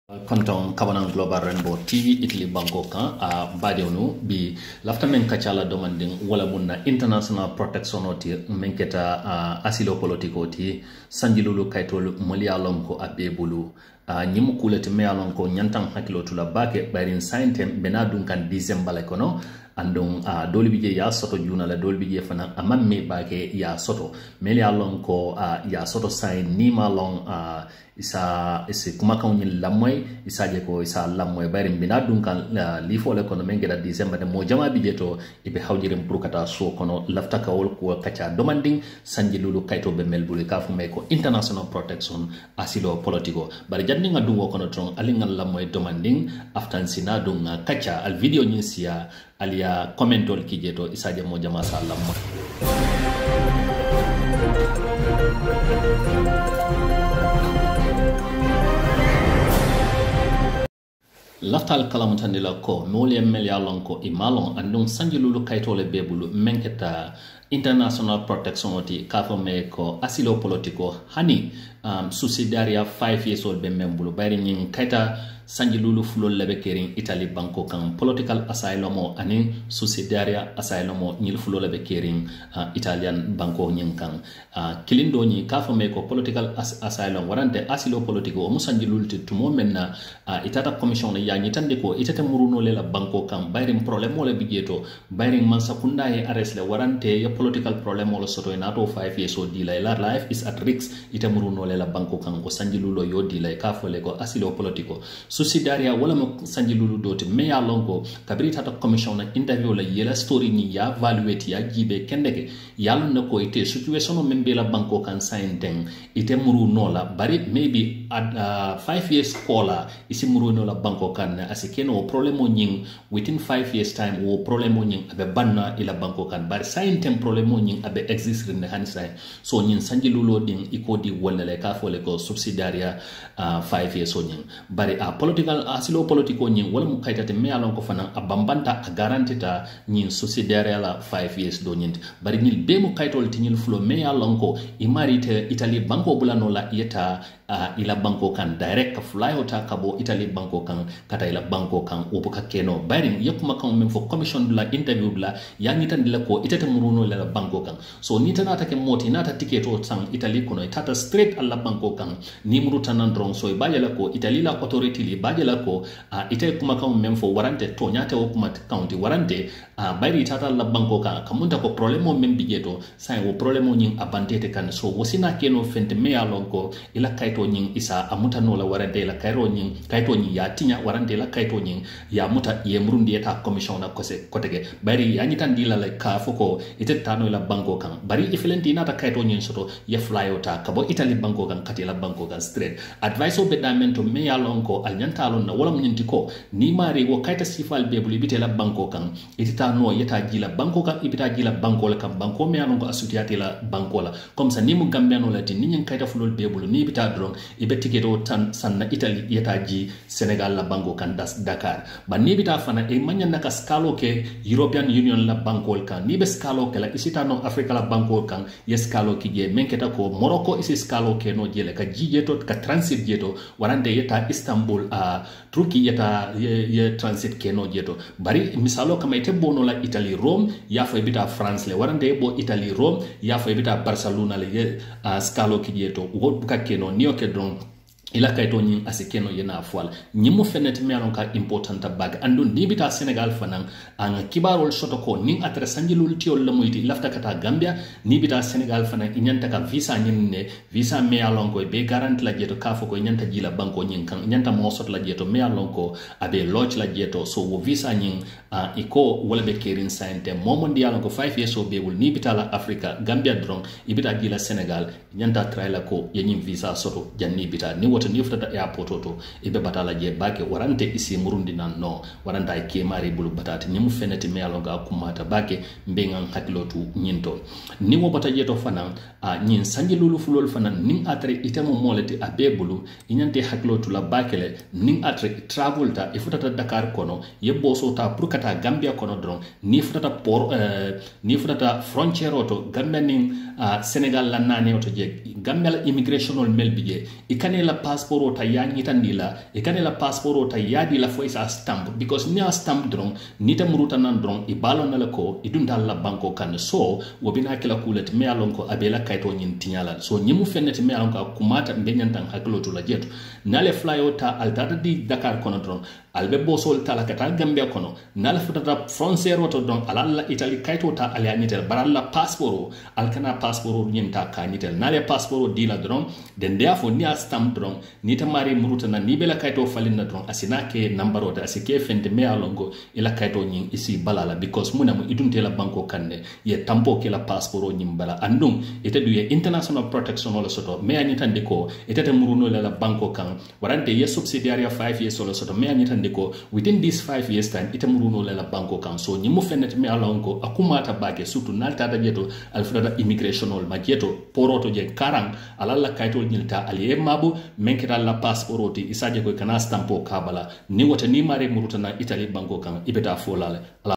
Konton Kabanan Global Rainbow TV Italy Banko kan a badionu bi lafta men kachala domanding wala munna international protection oti men keta asilo politiko ti sanjilulu kaytol molialon ko abebulu nyimu kulete mealon ko nyantan hakilo tula bake bayrin saintem benadun kan December kono andon doli bije ya soto juna la doli bije fana amamme bake ya soto melialon ko ya soto sign ni malon isa kuma kan yin lamoy isa je ko isa lamoy bayri bina dun kan li fo le kono mengeda December de mo jama bije to ibe hawjirim pour kata so kono lafta kawol ko kacha demanding sanjilulu kayto be melbulu ka fu may ko international protection asilo politico bari jadni nga dungo kono ton alingal lamoy demanding aftan sina dun kacha al video nyin sia alia commentol kijeto isa je mo jama sa lamoy laftal kalamutandi la ko mole melia lonko imalon andon sanjilulu kaytole bebulu menketa international protection oti kafo me ko asilo politico hani susidaria 5 years old be membulu bayri nyin kayta sanjilulu fulol lebe kerin Italy banko kan political asylum ani susidaria asylum nyil fulol lebe kerin Italian banko nyin kan kilindo nyi kafo me ko political asylum warante asilo politico o musanjilulu tumo menna itata commission ya nyitande ko itata muruno lela banko kan bayri problème wala bigeto bayri man sakunda e arrest le warante ya political problem wala soto en ato 5 years old delay la life is at risk ita muruno lela banko kan ko sanjilulo yo delay kafo le ko asilo politico susidaria wala mo sanjilulu doti me ya lonko kabri tata commission na interview la yela story ni ya evaluate ya jibe kendeke yalo nako ite situation membe la banko kan sainteng ite muruno la bari maybe at 5 years kola isi muruno la banko kan asikeno problemo nying within 5 years time wo problemo nying abe banna ila banko kan bari saintem problemo nying abe exist in hansa so nyin sanjilulo din ikodi wala le ka fole ko subsidiaria 5 years so nying bari political asilo politico nyin wala mu kaytate me alon ko fana abambanta a garantita nyin subsidiaria la 5 years do nyin bari nyil be mu kaytol tinil flo me alon ko imarite Italy banko bulano la yeta ila banko kan direct ka fly hota kabo Italy banko kan kata ila banko kan obuka keno bari yakuma kan men fo commission la interview la yangi tan dila ko itata muruno la banko kan so ni tan atake moti nata ticket o sang Italy kono tata straight alla banko kan ni muruta nan drong so baje la ko Italy la authority li baje la ko ite kuma kan men fo warante to nyate o kuma county warante bari tata la banko kan kamunta ko problemo men bigeto sai wo problemo nyin abandete kan so wosina keno fente me alonko ila kayto nyin isa amuta no la warante la kayro nyin kayto nyin ya tinya warante la kayto nyin ya muta ye murundi eta commission na kotege bari yanyi tan dila la ka foko ite tano la banko kan bari ifilenti nata kayto nyin soto ye flyota kabo Italy banko kan kati la banko kan straight advice o bedamento me alonko alnyanta alon na wala mnyinti ko ni mari wo kayta sifal bebuli bite la banko kan ita no yeta jila banko kan ibita jila banko la kan banko me alonko asutiati la banko la comme ça ni mu gambiano la tin ni kayta fulol bebulu ni bita dron ibe tiketo tan sanna Italy yeta ji Senegal la banko kan Dakar ba ni bita fana e manya naka skalo ke European Union la banko kan ni be skalo ke la isita no Africa la banko kan yes skalo ki je menketa ko Morocco isi skalo ke no jele ka jijeto ka transit jeto warande yeta Istanbul Turkey yeta ye transit ke no jeto bari misalo kama ite bono la Italy Rome ya fa bita France le warande bo Italy Rome ya fa bita Barcelona le ye skalo ki jeto wo ka ke no niyo ke don ila kayto nyin asikeno yena afwal nyimu fenet melon ka important bag andu nibita Senegal fanan an kibarol soto ko nin atra sanjilul tiol la muyti lafta kata Gambia nibita Senegal fanan inyanta ka visa nyinne visa melon ko be garant la jeto kafo ko inyanta jila banko nyin kan inyanta mo sot la jeto melon ko abe lodge la jeto so wo visa nyin iko wala be kerin sante momondi yalon ko 5 years o be wul nibita la Africa Gambia drong ibita jila Senegal inyanta traila ko yenyin visa soto janni bita ni woto ni futata airport to ibe batala je bake warante isi murundi nan no waranta ay kemari bulu batati ni mu feneti me alonga kumata bake mbengan hatilotu nyinto ni mo bata jeto fanan nyin sanji lulu fulol fanan ning atre itemo moleti abebulu inyante hatilotu la bakele ning atre travel ta ifutata Dakar kono yebbo so ta purkata Gambia kono dron ni futata port ni futata frontiere to Gambia ning Senegal la nane to je Gambia la immigration ol melbije ikane la passport ta ya nyitandi la e kan la passport ta ya di la fo isa stamp because ni a stamp drong ni ta muruta nan drong e balon na la ko e dunda la banko kan so wo bina kila kulet me alon ko abela kayto nyin tinyala so nyimu fennete me alon ko kumata benyantan haklo to la jetu nale flyota altata di Dakar kono drong albe bosol tala kata Gambia kono nala futata frontiere to drong alalla Italy kayto ta ali anitel baralla passport alkana passport nyinta ka nitel nale passport di la drong den therefore ni a stamp drong ni ta mari muruta na ni bela kayto falinna drong asina ke numbero da asike fende me alongo ila kayto nyin isi balala because muna mu idunte la banko kande ye tampo ke la passport nyim bala andum ite du ye international protection wala soto me anitande ko ite te muruno la banko kan warante ye subsidiary 5 years wala soto me anitande ko within this 5 years time ite muruno la banko kan so nyimu fenete me alongo akumata bage surtout nalta da jeto alfrada immigration wal majeto poroto je karang alalla kayto nyilta aliye mabu menkita la passport ti isaje ko kana stampo kabala ni wota ni mare muruta na Italy banko kan ibeta folale